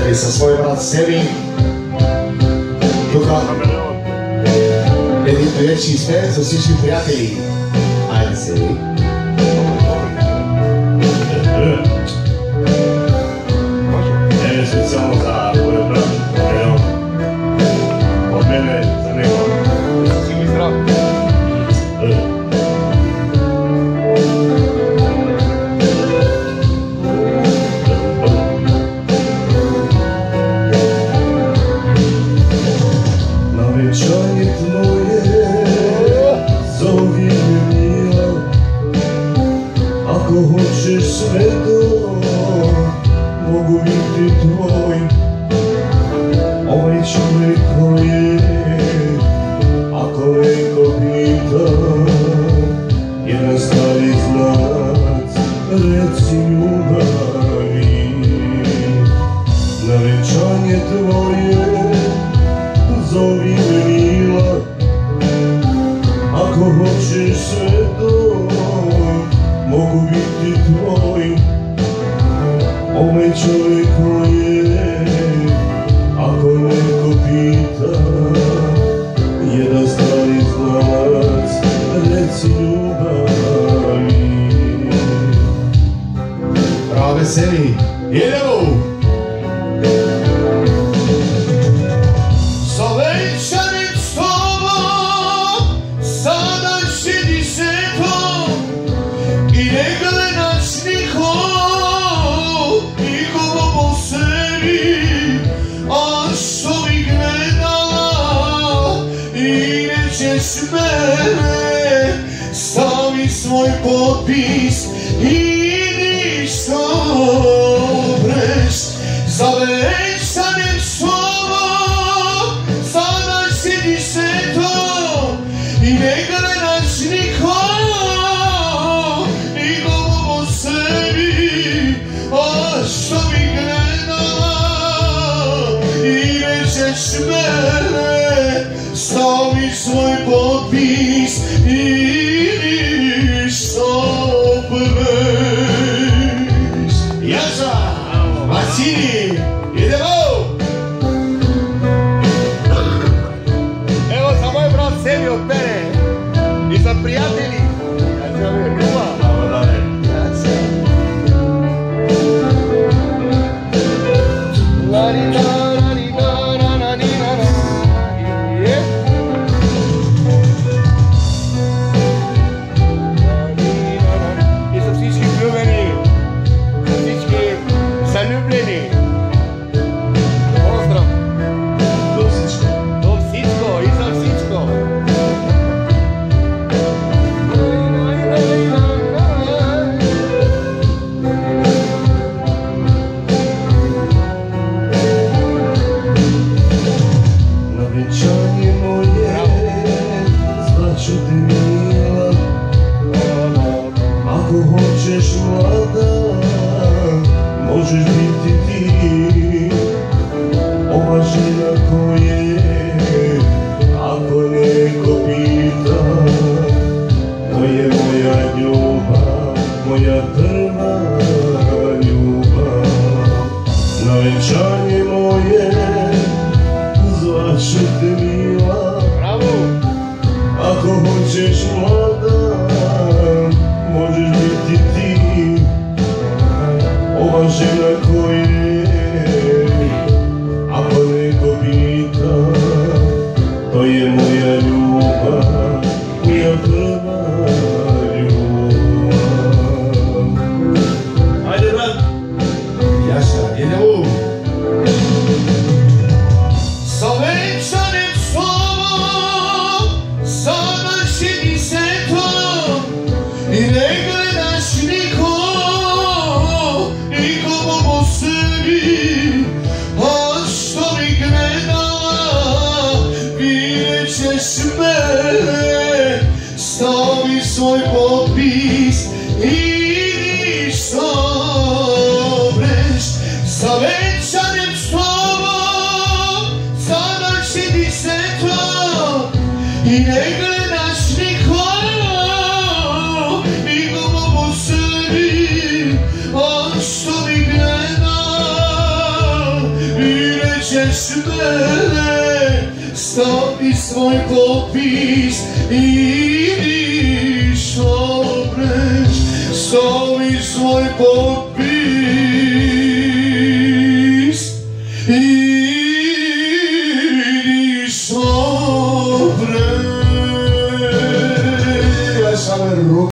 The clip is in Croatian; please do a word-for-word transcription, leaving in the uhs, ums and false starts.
tady sa svoj brat Sevi. Тука един приятел изпее за всички приятели. Айде, Севи. Не, специално за твоя брат, Елеон. От мене за него. Си ми здрав. Навечание твое, зови ме мила, ако хочеш свето, мога бити твой. Ovaj човек кой е, ако neko пита, jedan stari znac, reci ljubavi. Навечание твое, зови ме мила, ако хочеш свето, мога бити твой. Ovaj човек кой е, ako neko pita, jedan stari znac, reci ljubavi. Bravo, Sevi. Idemo! Stavi svoj potpis i ništa preš. Zavećanem slovo, sada sjediš se to i ne gledaš niko, nikomu po sebi. A što bi gledala i nećeš mene, stavi svoj potpis i Jaša, Vasili, idemo! Evo za moj brat Sevi od mene i za prijatelji. Ja ću vam je ljubav. Bravo, dale. И за всички влюбени, за всички залюблени. Поздрав! До всичко. До всичко и за всичко. Навечание мое, звачу те мила, ако хочеш млада, можеш бити ти. Ова жена кој е, ако neko пита, тој е моја љубав, моја прва љубав. Навечание мое, звачу те мила, Браво! ако хочеш млада, можеш бити ти. Ова жена кој е, ако neko пита, тој е моја љубав, моја прва љубав. Ајде, брат! Jaša, idemo! mene, stavi svoj potpis i ideš opreć, stavi svoj potpis i ideš opreć.